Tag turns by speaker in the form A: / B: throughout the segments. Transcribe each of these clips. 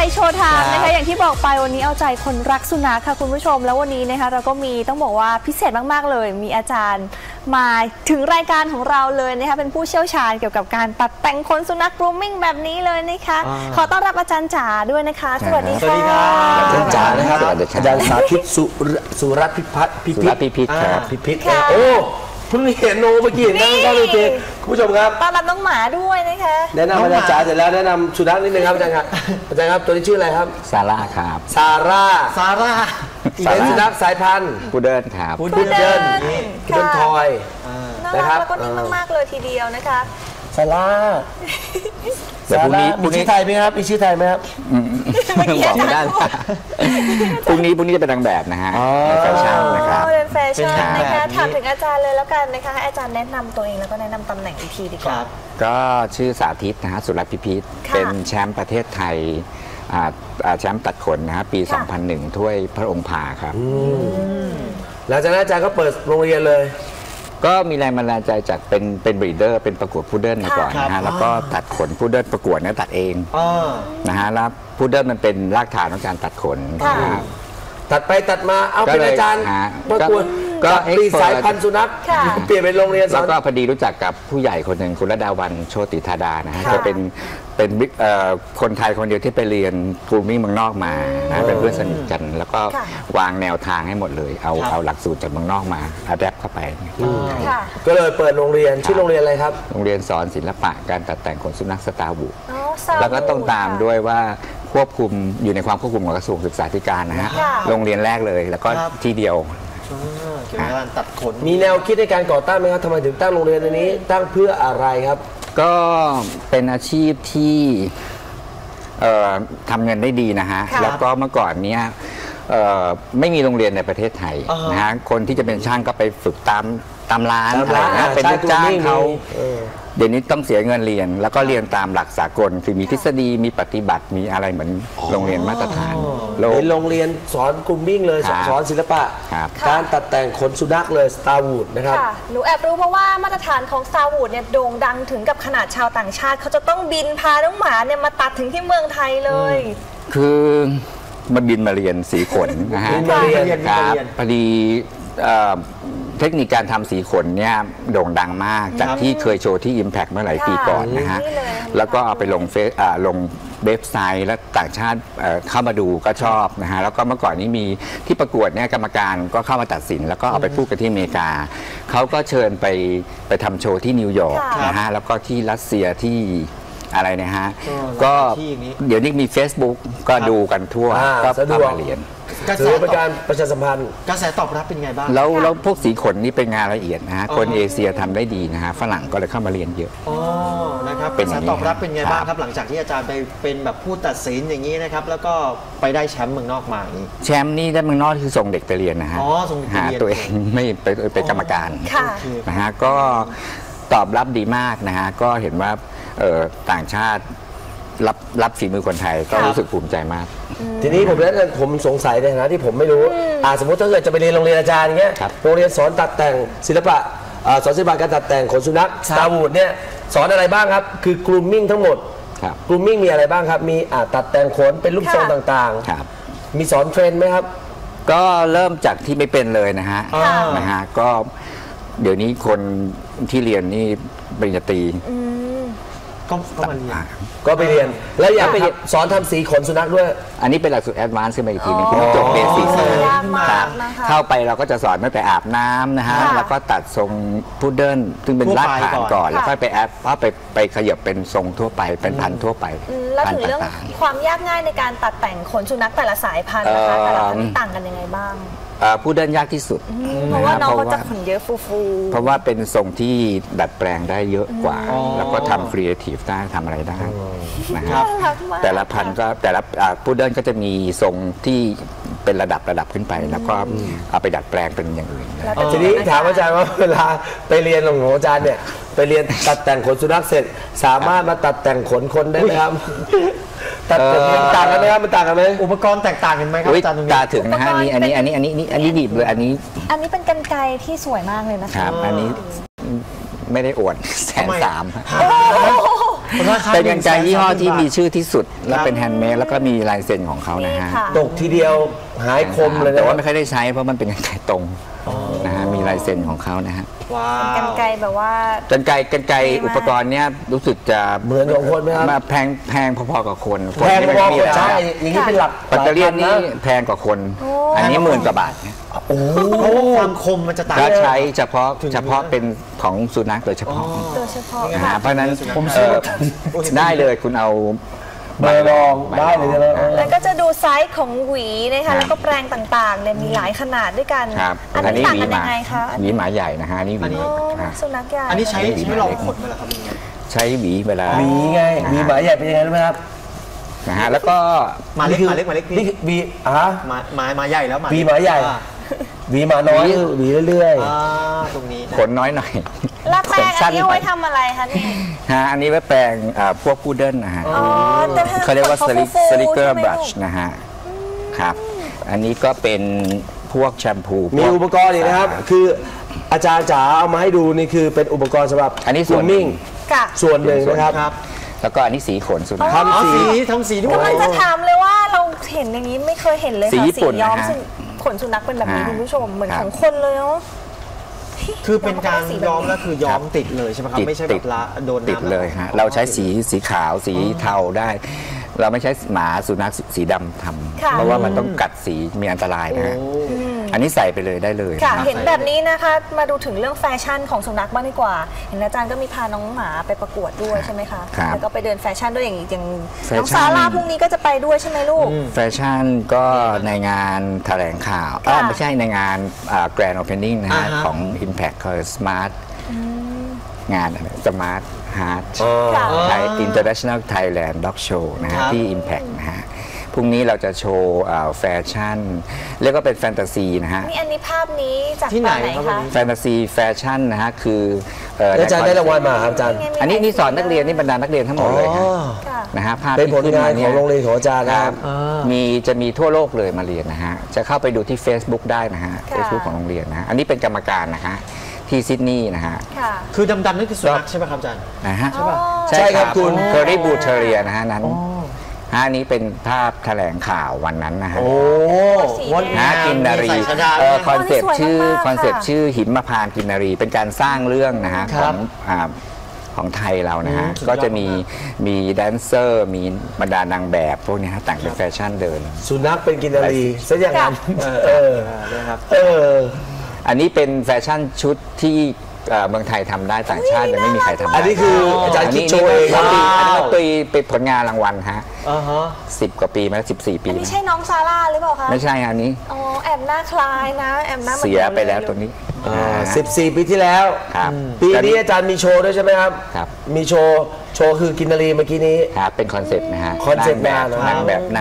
A: ยโชว์ไทม์นะคะอย่างที่บอกไปวันนี้เอาใจคนรักสุนัขค่ะคุณผู้ชมแล้ววันนี้นะคะเราก็มีต้องบอกว่าพิเศษมากๆเลยมีอาจารย์มาถึงรายการของเราเลยนะคะเป็นผู้เชี่ยวชาญเกี่ยวกับการตัดแต่งขนสุนัข grooming แบบนี้เลยนะคะขอต้อนรับอาจารย์จ๋าด้วยนะคะสวัสดีค่ะ
B: อาจารย์จ๋านะครับอาจารย์สาธิตสุรัตน์พิพัฒน์พิพิธครับพิพิธโอ้เพิ่งเห็นโนเมื่อกี้นั่งก็เลยเจอคุณผู้ชมครับ
A: ต้อนรับน้องหมาด้วยนะคะ
B: แนะนำอาจารย์จ๋าเสร็จแล้วแนะนำสุนัขนิดนึงครับอาจารย์ครับอาจารย์ครับตัวนี้ชื่ออะไรครับ
C: ซาร่าครับ
B: ซาร่าเป็นสุนัขสายพันธุ์
C: พุดเดิ้ลครับ
B: พุดเดิ้ลทอย
A: นะครับแล้วก็นิ่งมากๆเลยทีเดียวนะคะ
B: ซาร่ามีชื่อไทยไหมครับมีชื่อไทยไหมครับ
C: บอกไม่ได้พรุ่งนี้จะเป็นนางแบบนะฮะแฟชั่นนะครับ
A: เป็นแฟชั่นนะคะถามถึงอาจารย์เลยแล้วกันนะคะให้อาจารย์แนะนำตัวเองแล้วก็แนะนำตำแหน่งอีกทีดีกว่า
C: ก็ชื่อสาธิตนะฮะสุรัตน์พิพิธเป็นแชมป์ประเทศไทยแชมป์ตัดขนนะฮะปี 2001 ถ้วยพระองค์พาครับ
B: หลังจากนั้นอาจารย์ก็เปิดโรงเรียนเลย
C: ก็มีแรงบันดาลใจจากเป็นบรีเดอร์เป็นประกวดพุดเดิ้ลมาก่อนนะฮะแล้วก็ตัดขนพุดเดิ้ลประกวดเนี่ยตัดเองนะฮะแล้วพุดเดิ้ลมันเป็นรากฐานของการตัดขน
B: ตัดไปตัดมาเอาเป็นอาจารย์ประกวดก็ปีสายพันธุ์สุนัขเปลี่ยนเป็นโรงเรียน
C: แล้วก็พอดีรู้จักกับผู้ใหญ่คนหนึ่งคุณระดาวันโชติธาดานะฮะจะเป็นคนไทยคนเดียวที่ไปเรียนกรูมมิ่งเมืองนอกมานะเป็นเพื่อนสนิทกันแล้วก็วางแนวทางให้หมดเลยเอาหลักสูตรจากเมืองนอกมาอัดแอปเข้าไป
B: ก็เลยเปิดโรงเรียนชื่อโรงเรียนอะไรครับ
C: โรงเรียนสอนศิลปะการตัดแต่งขนสุนัขสตาร์วูดแล้วก็ต้องตามด้วยว่าควบคุมอยู่ในความควบคุมของกระทรวงศึกษาธิการนะฮะโรงเรียนแรกเลยแล้วก็ที่เดียว
B: การตัดขนมีแนวคิดในการก่อตั้งไหมครับทำไมถึงตั้งโรงเรียนอันนี้ตั้งเพื่ออะไรครับ
C: ก็เป็นอาชีพที่ทำเงินได้ดีนะฮะแล้วก็เมื่อก่อนเนี้ยไม่มีโรงเรียนในประเทศไทยนะฮะคนที่จะเป็นช่างก็ไปฝึกตามร้านอะไรนะเป็นลูกจ้างเขาเดี๋ยวนี้ต้องเสียเงินเรียนแล้วก็เรียนตามหลักสากลคือมีทฤษฎีมีปฏิบัติมีอะไรเหมือนโรงเรียนมาตรฐาน
B: เป็นโรงเรียนสอนกลุ่มวิ่งเลยสอนศิลปะการตัดแต่งขนสุนัขเลย Star Wood นะครับ
A: หนูแอบรู้เพราะว่ามาตรฐานของ Star Wood เนี่ยโด่งดังถึงกับขนาดชาวต่างชาติเขาจะต้องบินพาน้องหมาเนี่ยมาตัดถึงที่เมืองไทยเลย
C: คือมาบินมาเรียนสีขนนะฮะพอดีเทคนิคการทำสีขนเนี่ยโด่งดังมากจากที่เคยโชว์ที่ Impact เมื่อหลายปีก่อนนะฮะแล้วก็เอาไปลงเว็บไซต์แล้วต่างชาติเข้ามาดูก็ชอบนะฮะแล้วก็เมื่อก่อนนี้มีที่ประกวดเนี่ยกรรมการก็เข้ามาตัดสินแล้วก็เอาไปพูดกันที่อเมริกาเขาก็เชิญไปทำโชว์ที่นิวยอร์กนะฮะแล้วก็ที่รัสเซียที่อะไรนะฮะก็เดี๋ยวนี้มี Facebook ก็ดูกันทั่วก็เข้ามาเรียน
B: ถือเป็นการประชาสัมพันธ์
D: กระแสตอบรับเป็นไงบ้าง
C: แล้วพวกสีขนนี่เป็นงานละเอียดนะฮะคนเอเชียทำได้ดีนะฮะฝรั่งก็เลยเข้ามาเรียนเยอะ
D: นะครับกระแสตอบรับเป็นไงบ้างครับหลังจากที่อาจารย์ไปเป็นแบบผู้ตัดสินอย่างนี้นะครับแล้วก็ไปได้แชมป์เมืองนอกมาอย่างนี้
C: แชมป์นี่ได้เมืองนอกคือส่งเด็กไปเรียนนะฮะหาตัวเองไม่เป็นกรรมการนะฮะก็ตอบรับดีมากนะฮะก็เห็นว่าต่างชาติรับฝีมือคนไทยก็รู้สึกภูมิใจมาก
B: ทีนี้ผมสงสัยในฐานะที่ผมไม่รู้สมมติถ้าเกิดจะไปเรียนโรงเรียนอาจารย์อย่างเงี้ยโรงเรียนสอนตัดแต่งศิลปะสอนศิลปะการตัดแต่งขนสุนัข Star Wood เนี่ยสอนอะไรบ้างครับคือ grooming ทั้งหมด grooming มีอะไรบ้างครับมีตัดแต่งขนเป็นรูปทรงต่างๆมีสอนเทรนไหมครับ
C: ก็เริ่มจากที่ไม่เป็นเลยนะฮะก็เดี๋ยวนี้คนที่เรียนนี่ปริญญาตรี
D: ก็มาเรียน
B: ก็ไปเรียนแล้วอยากไปสอนทำสีขนสุนัขด้วย
C: อันนี้เป็นหลักสูตรแอดวานซ์ขึ้นมาอีกทีนึงจบเบสิกเข้าไปเราก็จะสอนไม่ไปอาบน้ำนะฮะแล้วก็ตัดทรงพุดเดิ้ลซึ่งเป็นรากฐานก่อนแล้วก็ไปแอดไปขยับเป็นทรงทั่วไปเป็นพันธุ์ทั่วไป
A: แล้วถึงเรื่องความยากง่ายในการตัดแต่งขนสุนัขแต่ละสายพันธุ์นะคะแต่ละพันธุ์ต่างกันยังไงบ้าง
C: พุดเดิ้ลยากที่สุด
A: เพราะว่าน้องเขาจะขนเยอะฟู
C: เพราะว่าเป็นทรงที่ดัดแปลงได้เยอะกว่าแล้วก็ทำครีเอทีฟได้ทำอะไรได้นะครับแต่ละพันธุ์ก็แต่ละพุดเดิ้ลก็จะมีทรงที่เป็นระดับขึ้นไปแล้วก็เอาไปดัดแปลงเป็นอย่างอื่น
B: ทีนี้ถามอาจารย์ว่าเวลาไปเรียนของอาจารย์เนี่ยไปเรียนตัดแต่งขนสุนัขเสร็จสามารถมาตัดแต่งขนคนได้ไหมครับตัดมันต่างกันไหมครับมันต่างกันไหม
D: อุปกรณ์แตกต่างกันไหมครับอาจารย์ตรงนี้
C: ตาถึงนะฮะอันนี้ดีเลยอันนี้
A: เป็นกรรไกรที่สวยมากเลยนะคะ
C: อันนี้ไม่ได้อวด130,000 เป็นกรรไกรยี่ห้อที่มีชื่อที่สุดและเป็นแฮนด์เมดแล้วก็มีลายเซ็นของเขานะฮะ
A: ค่ะ
B: ตกทีเดียวหายคมเลย
C: แต่
B: นะ
C: ว่าไม่ค่อยได้ใช้เพราะมันเป็นกรรไกรตรงนะฮะมีลายเซ็นของเขานะฮะ
D: ว้าว
A: กรรไกรแบบว่าก
C: รรไกรอุปกรณ์เนี้ยรู้สึกจะ
B: เหมือนของคนไหมครับ
C: มาแพงพอๆกับคน
B: แพงพอ
C: มี
B: ๆใช่อย่างนี้เป็นหลัก
C: ปัตเตอร์เลียนนี่
B: หลายพัะ
C: แพงกว่าคน อันนี้10,000 กว่าบาทนะ
B: โอ้โห
D: เพราะว่าความคมมันจะต่าง
C: ก็ใช้เฉพาะ
D: ถึง
C: เป็นของสุนัขโดยเฉพาะ
A: โดยเฉพาะ
C: นะ
A: ค่ะ
C: ฮะเพราะฉะนั้น
D: ผมซื้อ
C: ได้เลยคุณเอา
B: ใบรองได้เลยใช่ไหม
A: แล้วก็จะดูไซส์ของหวีนะคะแล้วก็แปรงต่างๆเนี่ยมีหลายขนาดด้วยกัน
C: ครับ
A: อันนี้ต่าง
C: หวี
A: กัน
C: ห
A: ยั
C: มาง
A: ไงคะ
C: หวีหมาใหญ่นะฮะอันนี้หวี
A: อ๋อ
C: อ่า
A: สุนัขใหญ่
D: อันนี้ใช้
C: อันนี้
D: ลองขดมาแล้วครับยังไง
C: ใช้หวีเวลา
B: หวีไงหวีหมาใหญ่เป็นยังไงรู้ไหมครับ
C: นะฮะแล้วก็
D: มาเล็ก
B: นี่คือ
D: มาเล็กมาเล็ก
B: นี่คือหวีอ่ะ
D: มาใหญ่แล้ว
B: หวีหมาใหญ่ หวีหมาน้อยหวีเรื่อย
D: ตรงนี้นะ
C: ขนน้อยหน่อย
A: แล้วแปรงอันนี้เอาไว้
C: ไป
A: ทำอะไรคะนี่
C: ฮะอันนี้ไว้แปรงพวกพุดเดิ้ลนะฮะ
A: อ๋อแต่ถ้
C: เขาเรียกว่า
A: ขนฟูๆ
C: สลิเกอ
A: ใช่
C: ร์
A: ไหม
C: บรัช
A: ลูก
C: นะฮะครับอันนี้ก็เป็นพวกแชมพู
B: ๆ มีอุปกรณ์อีกนะครับ คืออาจารย์จ๋าเอามาให้ดูนี่คือเป็นอุปกรณ์สำหรับ
C: อันนี้ส่วนหนึ่
B: มิ่
C: ง
B: ง
A: ค่ะ
B: ส่วนหนึ่งนะครับ
D: ครับ
C: แล้วก็อันนี้สีขนสุนัข
B: ทำสี
D: ทำสีด้วย
A: กำลังจะถามเลยว่าเราเห็นอย่างนี้ไม่เคยเห็นเลย
C: สี
A: ค่ะ
C: ญี่ปุ่น
A: ย้อม
C: นะฮะ
A: ขนสุนัขเป็นแบบนี้
C: อ่า
A: คุณผู้ชมเหมือน
C: ครับ
A: ของคนเลยเนาะ
D: คือเป็นการย้อมแล้วคือย้อมติดเลยใช่ไหมครับ ไม่ใช่แบบละโดนน้ำ
C: ติดเลยฮะเราใช้สีขาวสีเทาได้ เราไม่ใช้หมาสุนัขสีดำทำ
A: ค่ะ
C: เพราะว่ามันต้องกัดสีมีอันตรายนะฮะอันนี้ใส่ไปเลยได้เลย
A: ค่ะ
C: นะครับ
A: เห็นแบบนี้นะคะ มาดูถึงเรื่องแฟชั่นของสุนัขบ้างดีกว่า เห็นอาจารย์ก็มีพาน้องหมาไปประกวดด้วยใช่ไหมคะ
C: ครับ
A: แล้วก็ไปเดินแฟชั่นด้วยอย่าง
C: แฟชั่น
A: น้องซาร่าพรุ่งนี้ก็จะไปด้วยใช่ไหมลูก
C: แฟชั่นก็ในงานแถลงข่าว
A: ค่ะ
C: ไม่ใช่ในงานGrand Opening นะฮะ
D: อ่าฮะ
C: ของ Impact คือ Smart งานอะไร Smart Heart
A: ค่ะ
C: ไทย International Thailand Dog Show นะฮะ
D: ครับ
C: ที่ Impact นะฮะพรุ่งนี้เราจะโชว์แฟชั่นเรียกว่าเป็นแฟนตาซีนะฮะ
A: นี่อันนี้ภาพนี้จาก
D: ที่ไหน
A: ตอนไหน
D: ครับวัน
A: คะ
D: นี้
C: แฟนตาซีแฟชั่นนะฮะคือ
B: อาจารย์ได้รางวัลมาครับอาจารย์
C: อันนี้นี่สอนนักเรียนนี่บรรดานักเรียนทั้งหมดเลยฮะ
A: ค่ะ
C: นะฮะภาพ
B: เป็น
C: ที่
B: ผล
C: ขึ้น
B: งาม
C: าน
B: ข
C: เนี่
B: อย งโรงเรียนของอาจารย์
C: ค
B: นะค
C: รั
B: รั
C: บบ จะมีทั่วโลกเลยมาเรียนนะฮะจะเข้าไปดูที่ Facebook ได้นะฮะ
A: ค่ะ
C: Facebook ของโรงเรียนนะฮะอันนี้เป็นกรรมการนะฮะที่ซิดนีย์นะฮะ
A: ค่ะ
D: คือดำๆนั่นคือสุนัขใช่ไหมครับอาจารย์
C: นะฮะ
A: ใช่ป่ะ
B: ใช่ครับคุณ
C: เคอรี่บูเทเรียนะฮะนั้นอันนี้เป็นภาพแถลงข่าววันนั้นนะฮะ
B: โอ้
A: สี
D: วัน
A: แดง
C: นะกินนารี
D: ใส่ชดา
C: คอนเซปต์
A: สวย
C: ชื่อ
A: มากๆ
C: คอนเซปต์
A: ค่ะ
C: ชื่อหิมพานต์กินนารี เป็นการสร้างเรื่องนะฮะ
D: ค
C: ข
D: รั
C: อบ งของไทยเรานะฮะ
D: สุดยอด
C: ก็จะมีแดนเซอร์มีบรรดานางแบบพวกนี้ฮะแต่งเป็นแฟชั่นเดิน
B: สุนัขเป็นกินนารีซะอย่างนั้น
D: นะครับ
B: เออ
C: อันนี้เป็นแฟชั่นชุดที่เมืองไทยทำได้ต่างชาติยังไม่มีใครทำได้
B: อันนี้คืออาจารย์คิดโชว์เอง
C: อันนี้
B: ว้าว
C: ก็เป็นผลงานรางวัลฮะ
D: อ่าฮะ
C: 10 กว่าปีมาแล้ว14 ปี
A: อันนี้
C: นะ
A: ใช่น้องซาร่าหรือเปล่าคะ
C: ไม่ใช่อันนี้
A: อ๋อแอบหน้าคล้ายนะแอบหน้าหมือน
C: เสียไปแล้ว
A: เลย
C: ตัวนี้
B: 14 ปีที่แล้ว
C: ครับ
B: ปีนี้อาจารย์มีโชว์ด้วยใช่ไหมครับ
C: ครับ
B: มีโชว์คือกินนารีเมื่อกี้นี้
C: ครับเป็นคอนเซปต์นะฮะ
B: คอนเซปต์งานนะครับ
C: นาง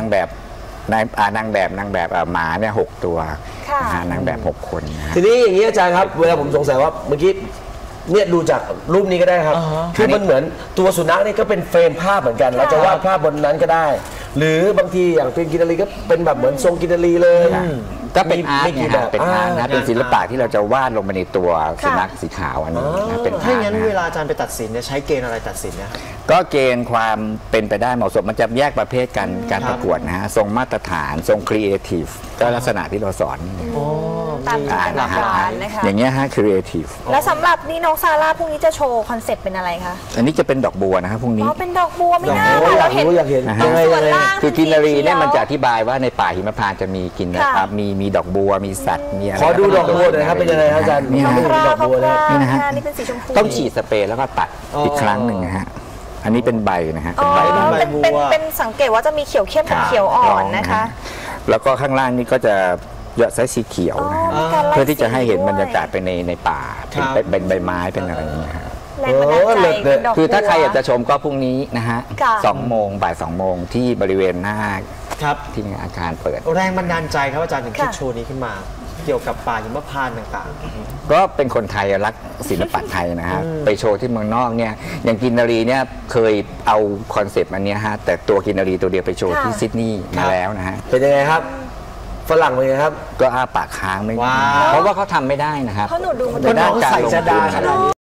C: แบบหมาเนี่ย6 ตัว
A: ค่ะ
C: นะฮะนางแบบ 6 คนนะฮะ
B: ทีนี้อย่างนี้อาจารย์ครับ เวลาผมสงสัยว่าเมื่อกี้เนี่ยดูจากรูปนี้ก็ได้ครับ คือมันเหมือนตัวสุนัขนี่ก็เป็นเฟรมภาพเหมือนกัน เราจะวาดภาพบนนั้นก็ได้ หรือบางทีอย่างเป็นกินนารีก็เป็นแบบเหมือนทรงกินนารีเลย
C: ก็เป็นอาร์ต
B: มี
C: ไง
B: กี่
C: ฮะเป็นอาร์ตนะเป็นศิลปะที่เราจะวาดลงไปในตัวสุนัขสีขาวอันนี้นะเป็น
D: ถ้า
C: อา
D: อย่าง
C: ร์ต
D: นั้นเว
C: นะ
D: ลาอาจารย์ไปตัดสินเนี่ยใช้เกณฑ์อะไรตัดสินนะครับ
C: ก็เกณฑ์ความเป็นไปได้เหมาะสมมันจะแยกประเภทกันการประกวดนะฮะทรงมาตรฐานทรงครีเอทีฟก็ลักษณะที่เราสอน
A: ตามจินตนาการนะคะ
C: อย่างเงี้ยฮะครีเอทีฟ
A: แล้วสำหรับนี่น้องซาร่าพรุ่งนี้จะโชว์คอนเซ็ปต์เป็นอะไรคะ
C: อันนี้จะเป็นดอกบัวนะครับพรุ่ง
A: อ๋
C: นี้
A: อเป็นดอกบัวไม่น่า
B: โอ้
A: ค่ะ
B: อยา
A: เรา
B: ก
A: เห็น
B: รู้อยากเห็น
C: นะฮะ
B: ยังไง
A: ส่ว
B: ยัง
A: น
B: ไง
A: ล่าง
C: คือกินนารีเนี่ย
A: ขีว
C: มันจะอธิบายว่าในป่าหิมพานต์จะมีกินนะ
A: ค่ะ
C: ครับมีดอกบัวมีสัตว์มีอะไร
B: ขอดูดอกบัวหน่อยครับเป็นยังไงครับอาจารย์
C: นี่
A: น้อง
C: นะ
A: ครา
B: ดอกบัวเนี่ย
A: นี่
C: นี่นะฮะ
A: นี่เป็นสีชมพู
C: ต้องฉีดสเปรย์แล้วก็ตัดอีกครั้งหนึ่งนะฮะอันนี้เป็นใบนะฮะ
A: อ๋
C: เป็
A: อน
C: ใบ
A: เป็นสังเกตว่าจะมีเขียวเข้มกับเขียวอ่อนนะคะ
C: แล้วก็ข้างล่างนี่ก็จะเยอะไซส์สีเขียวนะฮะ
A: อ๋อมีการไล่
C: เพื่อที่จะให้เห็น
A: สีด้วย
C: บรรยากาศไปในป่า
D: ครับ
C: เป็นใบไม้เป็นอะไรอย่างเงี้ยฮะ
A: แรงบันดาลใจเป็นดอกบัว
C: คือถ้าใครอยากจะชมก็พรุ่งนี้นะฮะ
A: ค่ะ
C: 2 โมงบ่าย 2 โมงที่บริเวณหน้า
D: ครับ
C: ที่อาคารเปิด
D: แรงบันดาลใจครับอาจารย์ถึงคิด
A: ค่ะ
D: โชว์นี้ขึ้นมา เกี่ยวกับป่าหิมพานต์ต่าง
C: ก็เป็นคนไทยรักศิลปะไทยนะฮะไปโชว์ที่เมืองนอกเนี่ยอย่างกินนารีเนี่ยเคยเอาคอนเซปต์อันเนี้ยฮะแต่ตัวกินนารีตัวเดียวไปโชว์ที่ซิดนีย์มาแล้วนะฮะ
B: เป็นยังไงครับ ฝรั่งเป็นยังไงครับ
C: ก็อ้าปากค้างไม่
D: ว้าว
C: เพราะว่าเขาทำไม่ได้นะครับ
A: เพราะหนูดูมัน
C: เป็นด้านการ
D: ใส่
C: ลง
D: ช
C: ทุ
D: ดาน ขนาดนี้
A: ใช่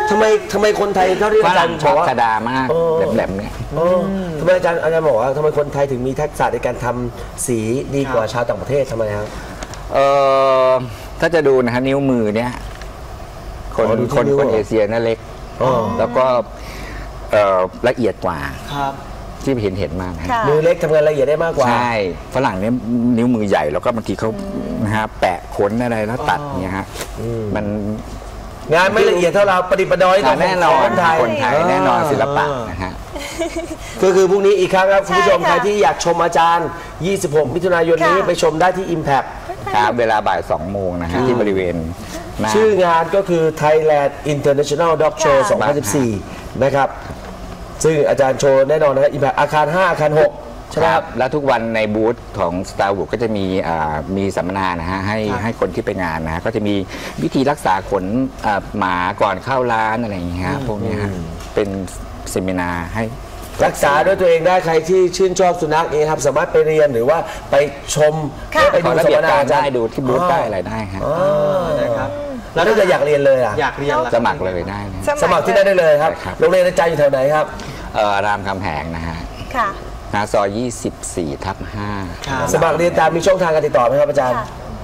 B: ทำไมคนไทยเท่าที่
C: ฝ
B: อาจา
C: รั่
B: รง ย์
C: ช
B: บ
C: อ
B: อบ กว่า
C: กระดามากแหลมๆเนี่ย
B: ทำไมอาจารย์บอกว่าทำไมคนไทยถึงมีทักษะในการทำสีดีกว่าชาวต่างประเทศทำไมครับ
C: ถ้าจะดูนะฮะนิ้วมือเนี่ยคน
B: ดูที่
C: คน
B: นิ้ว
C: คน
B: เหรอ
C: เอเชียนั่นเล็ก แล้วก็ละเอียดกว่า
D: ครับ
C: ที่เห็นมานะฮะ
A: ค่ะ
B: มือเล็กทำงานละเอียดได้มากกว่า
C: ใช่ฝรั่งเนี่ยนิ้วมือใหญ่แล้วก็บางทีเขานะฮะแปะขนอะไรแล้วตัดเนี่ยฮะมัน
B: งานไม่ละเอียดเท่าเราประดิษฐ์ประดอยของ
C: แน่นอน
B: คนไทย
C: คนไทยแน่นอนศิลปะนะฮะ
B: ก็คือพรุ่งนี้อีกครั้งครับคุณผู้ชม
A: ใช่ค่ะ
B: ใครที่อยากชมอาจารย์ 26 มิถุนายนนี้
A: ค่ะ
B: ไปชมได้ที่ Impact
C: ครับเวลาบ่าย2 โมงนะฮะที่บริเวณหน้า
B: ชื่องานก็คือ Thailand International Dog Show
A: ค่ะ
B: 2014 นะครับ ซึ่งอาจารย์โชว์แน่นอนนะครับ Impact อาคาร 5 อาคาร 6 ใช่ไหมครับ
C: แล้วทุกวันในบูธของ Star Wood ก็จะมีสัมมนานะฮะให้คนที่ไปงานนะฮะก็จะมีวิธีรักษาขนหมาก่อนเข้าร้านอะไรอย่างเงี้ยฮะพวกเนี้ยฮะเป็นเซมินาร์ให้
B: รักษาด้วยตัวเองได้ใครที่ชื่นชอบสุนัขเองครับ สามารถไปเรียนหรือว่าไปชม
A: ค่ะ
B: ไป
C: ข
B: ดู
C: อระ
B: สัม
C: เบีย
B: ม
C: บ
B: นา
C: การ
B: อาจาร
C: ได้
B: ย์
C: ดูที่บูธได้อะไรได้ฮะ
D: นะครับ
B: แล้วถ้าเกิดอยากเรียนเลยล่ะ
D: อยากเรียนล่ะ
C: สมัครเลยได้นะ
B: สมัครที่ได้เลยครับ
C: ครับ
B: โรงเรียนอาจารย์อยู่แถวไหนครับ
C: รามคำแหงนะฮะ
A: ค่ะ
C: นาซอย24/5
D: ครับ
B: สมัครเรียนตามมีช่องทางการติดต่อไหมครับอาจารย์
A: ค่ะ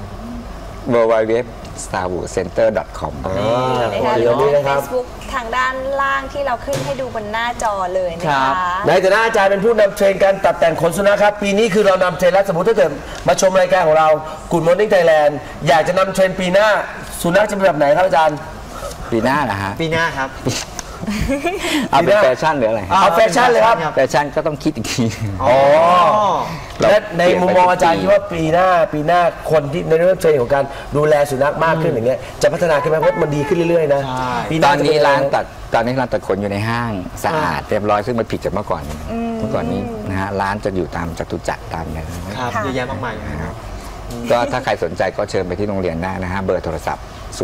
C: www.starwoodcenter.com
A: นะคะห
B: เดี๋
A: รื
B: ย
A: อ
B: วนี้
A: ว่า
B: นะครับ
A: Facebook ทางด้านล่างที่เราขึ้นให้ดูบนหน้าจอเลยนะ
D: ครั
A: คะ
D: บ
B: ในฐานะอาจารย์เป็นผู้นำเทรนด์การตัดแต่งขนสุนัขครับ ปีนี้คือเรานำเทรนด์แล้วสมมติถ้าเกิดมาชมรายการของเรา Good Morning Thailand อยากจะนำเทรนด์ปีหน้าสุนัขจะเป็นแบบไหนครับอาจารย์
C: ปีหน้านะฮะ
D: ปีหน้าครับ
C: เอาเป็นแฟชั่นหรืออะไร
B: เอาแฟชั่นเลยครับ
C: แฟชั่นก็ต้องคิดอีกที
B: อ๋อและในมุมมองอาจารย์คิดว่าปีหน้าคนที่ในเรื่องเทรนด์ของการดูแลสุนัขมากขึ้นอย่างเงี้ยจะพัฒนาขึ้นไหมเพราะมันดีขึ้นเรื่อยๆนะ
D: ใช่
B: ปีห
C: ต
B: น้า
C: อน
B: จะ
C: นี้
B: เป็
C: ร้าน
B: ยังไง
C: ตอนนี้ร้านตัดขนอยู่ในห้างสะอาดเรียบร้อยซึ่งมันผิดจากเมื่อก่อนเมื่อก่อนนี้นะฮะร้านจะอยู่ตามจตุจักรตามอะไรนะ
D: ครับ
A: ค่ะ
D: เยอะแยะมากมายนะครับ
C: ก็ถ้าใครสนใจก็เชิญไปที่โรงเรียนได้นะฮะเบอร์โทรศัพท์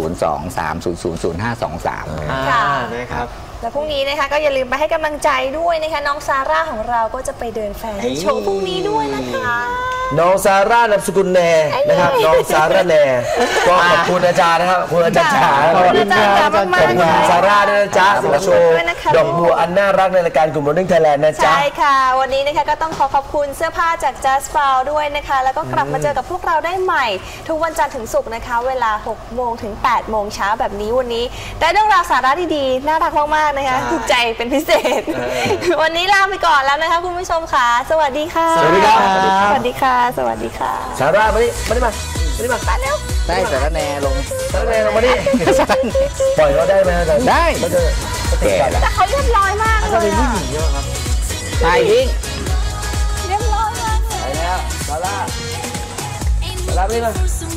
C: 023000523
A: ค่ะ
D: นะครับ
A: แล้วพรุ่งนี้นะคะก็อย่าลืมไปให้กำลังใจด้วยนะคะน้องซาร่าของเราก็จะไปเดินแฟชั่นโชว์พรุ่งนี้ด้วยนะคะ
B: น้องซาร่านามสกุลแนนะครับน้องซาร่าแนก็ขอบคุณอาจารย์นะครับขอบคุณอาจารย์จ๋า
A: ขอบคุณอาจารย์จ๋ามากๆ
B: ขอบคุณคุณซาร่าด้วยนะจ๊ะมาโชว์
A: ด้วยนะคะ
B: ดอกบัวอันน่ารักในรายการ Good Morning Thailand นะจ๊ะ
A: ใช่ค่ะ วันนี้นะคะก็ต้องขอบคุณเสื้อผ้าจาก Just Fowl ด้วยนะคะ แล้วก็กลับมาเจอกับพวกเราได้ใหม่ ทุกวันจันทร์ถึงศุกร์นะคะ เวลา 6 โมงถึง 8 โมงเช้าแบบนี้วันนี้ได้เรื่องราวสาระดีๆ น่ารักมากๆนะคะ
D: ใช่
A: ถูกใจเป็นพิเศษ วันนี้ลาไปก่อนแล้วนะคะคุณผู้ชมค่ะ สวัสดีค่ะ
B: สวัสดีครับ
A: สวัสดีค่ะ สวัสดีค่ะ
B: ซาร่ามานี่มา
A: มาเร็ว
C: ได้สารแหนลง
B: ซาร่าแนลงมานี่ปล่อยเขาได้ไหมอาจารย์
C: ได้
B: เขาจะ
C: แก่แล้ว
A: แต่เขาเรียบร้อยมากเลย
D: เป็นผู้
A: อะ
D: หญิงเยอะครับ
C: ไปทิ้ง
A: เรียบร้อยมากเลย
B: ไปแล้วซาร่ามานี่มา
E: For some